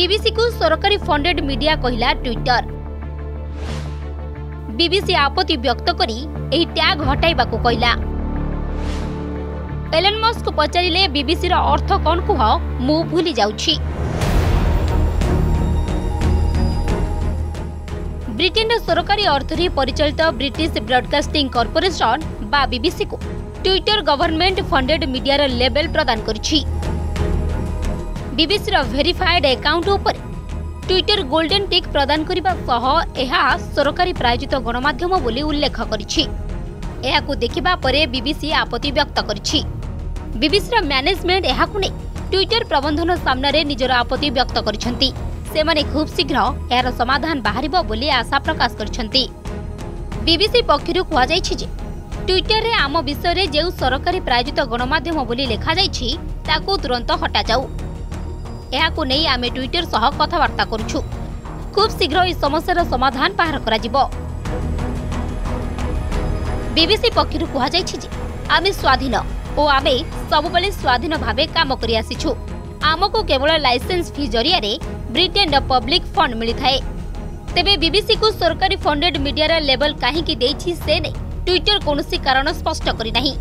BBC को सरकारी funded media कहला ट्विटर। बीबीसी आपत्ति व्यक्त करी एही टैग हटाइबा को कहला। एलन मस्क पचारिले बीबीसी रो अर्थ कोन कुह मु भूली जाउछि। ब्रिटेन सरकारी अर्थरे परिचालित ब्रिटिश ब्रॉडकास्टिंग कॉर्पोरेशन बा बीबीसी को ट्विटर गवर्नमेंट फंडेड मीडिया रो लेबल प्रदान करछि। बीबीसी रो वेरीफाइड अकाउंट ऊपर ट्विटर गोल्डन टिक प्रदान करिबा सह एहा सरकारी प्रायोजित गणमाध्यम बोली उल्लेख करिछि। एहाकु देखिबा परे बीबीसी आपत्ति व्यक्त करिछि। बीबीसी रो मैनेजमेंट एहाकु नै ट्विटर प्रबंधन सामने रे निजर आपत्ति व्यक्त करिसंती। सेमाने खूब शीघ्र एहार समाधान बाहरिबो बोली आशा प्रकाश करिसंती। बीबीसी पक्षरु कुआ जायछि जे ट्विटर रे आम विषय रे जेउ सरकारी प्रायोजित गणमाध्यम बोली लेखा जायछि ताकू तुरंत हटा जाऊ। एहाकु नै आमे ट्विटर सह कथबार्ता करूछु। खूब शीघ्र ई समस्यार समाधान बाहर करा जिवो। बीबीसी पक्षरु कुआ जायछि जे आमे स्वाधीन ओ आमे सबबेले स्वाधीन भाबे काम करि आसिछु। आमको केवल लाइसेंस फी जरिया रे ब्रिटेन पब्लिक फंड मिली थाए। तेबे बीबीसी को सरकारी फंडेड मीडिया रा लेवल काहे की देछि से नै ट्विटर कोनोसी कारण स्पष्ट करि नाही।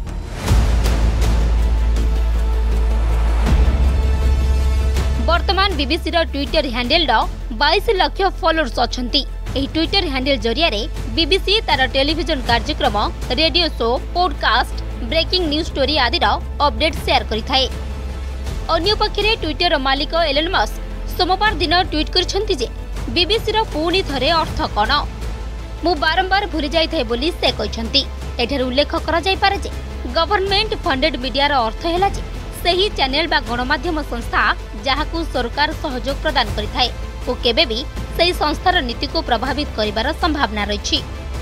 वर्तमान बीबीसी रा ट्विटर हैंडल 22 लाख फॉलोअर्स अछंती। एही ट्विटर हैंडल जरिया रे बीबीसी तार टेलीविजन कार्यक्रम, radio show, podcast, breaking news story आदि रा अपडेट शेयर करि थाए। अन्य पक्षरे ट्विटर मालिक एलन मस्क सोमवार दिन ट्वीट करछंती जे बीबीसी रा पुनी थरे अर्थ कोन मु बारंबार भूली जाई थाए बोली से कहछंती। एठार उल्लेख करा जाय पारे जे गवर्नमेंट फंडेड मीडिया रा अर्थ हैला जे सही चैनल बा गणमाध्यम संस्था जहाकू सरकार सहयोग प्रदान करि थाए ओ केबे भी सही संस्थार नीति को प्रभावित करिवार संभावना रहिछि।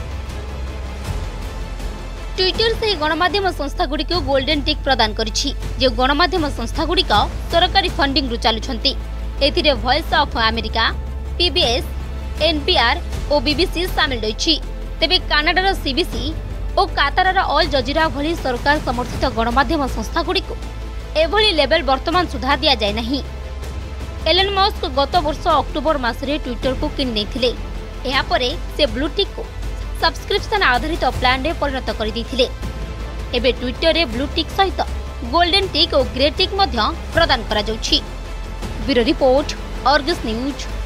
ट्विटर से गणमाध्यम संस्था गुडी को गोल्डन टिक प्रदान करिछि जे गणमाध्यम संस्था गुडी का सरकारी फंडिंग रु चालुछंती। एथिरे Voice of America, PBS, NPR और बीबीसी शामिल रहिछि। तेबे कनाडार सीबीसी और कातारर अल जजीरा भली सरकार समर्थित गणमाध्यम संस्था गुडी को एभली लेवल वर्तमान सुधा दिया जाय नहीं। एलन मस्क गत वर्ष अक्टोबर मासरे ट्विटर को किन नेथिले। एहा परे से ब्लू टिक को सब्सक्रिप्शन आधारित प्लान रे परिणत करि दैथिले। एबे ट्विटर रे ब्लू टिक सहित गोल्डन टिक और ग्रे टिक मध्य प्रदान करा जाउछि। Bureau report, Argus news.